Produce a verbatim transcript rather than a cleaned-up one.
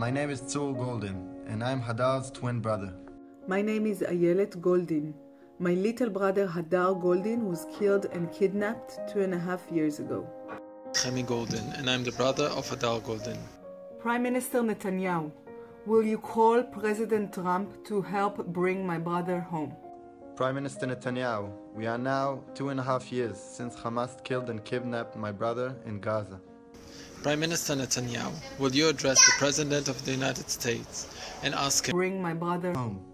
My name is Tzur Golden, and I'm Hadar's twin brother. My name is Ayelet Goldin. My little brother Hadar Goldin was killed and kidnapped two and a half years ago. Chemi Golden, and I'm the brother of Hadar Golden. Prime Minister Netanyahu, will you call President Trump to help bring my brother home? Prime Minister Netanyahu, we are now two and a half years since Hamas killed and kidnapped my brother in Gaza. Prime Minister Netanyahu, will you address the President of the United States and ask him bring my brother home?